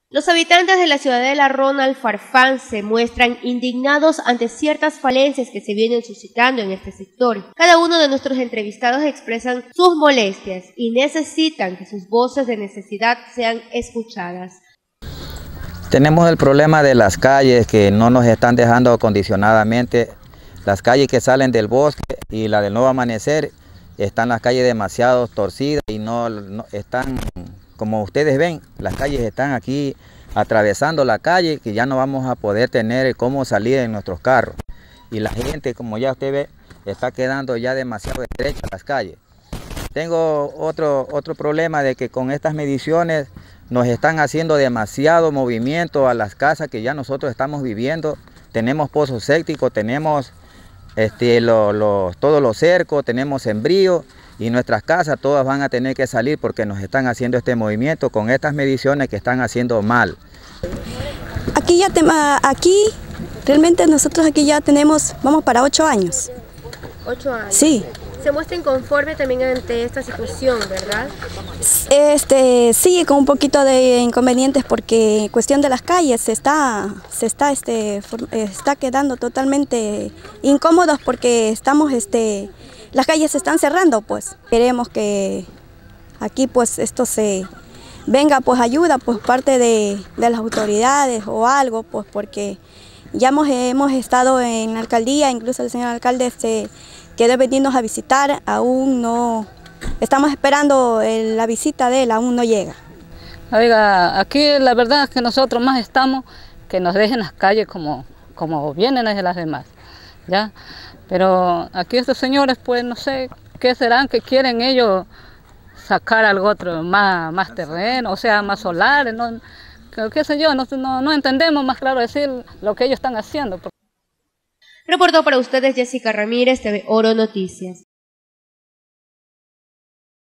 Los habitantes de la ciudadela Ronald Farfán se muestran indignados ante ciertas falencias que se vienen suscitando en este sector. Cada uno de nuestros entrevistados expresan sus molestias y necesitan que sus voces de necesidad sean escuchadas. Tenemos el problema de las calles que no nos están dejando acondicionadamente. Las calles que salen del bosque y la del Nuevo Amanecer, están las calles demasiado torcidas y no están, como ustedes ven, las calles están aquí atravesando la calle, que ya no vamos a poder tener cómo salir en nuestros carros. Y la gente, como ya usted ve, está quedando ya demasiado estrecha las calles. Tengo otro problema de que con estas mediciones nos están haciendo demasiado movimiento a las casas que ya nosotros estamos viviendo. Tenemos pozos sépticos, tenemos todos los cercos, tenemos sembrío y nuestras casas todas van a tener que salir porque nos están haciendo este movimiento con estas mediciones que están haciendo mal. Aquí realmente nosotros aquí ya tenemos, vamos para 8 años. 8 años. Sí. Se muestra inconforme también ante esta situación, ¿verdad? Sí, con un poquito de inconvenientes porque en cuestión de las calles se está quedando totalmente incómodos porque las calles se están cerrando, pues. Queremos que aquí pues esto se venga pues ayuda pues parte de las autoridades o algo, pues porque ya hemos estado en la alcaldía, incluso el señor alcalde quedó venirnos a visitar, aún no, estamos esperando la visita de él, aún no llega. Oiga, aquí la verdad es que nosotros más estamos que nos dejen las calles como vienen las demás, ¿ya? Pero aquí estos señores, pues no sé qué serán, que quieren ellos sacar algo otro, más terreno, o sea, más solares, no, qué sé yo, no entendemos más claro decir lo que ellos están haciendo. Reportó para ustedes Jessica Ramírez, TV Oro Noticias.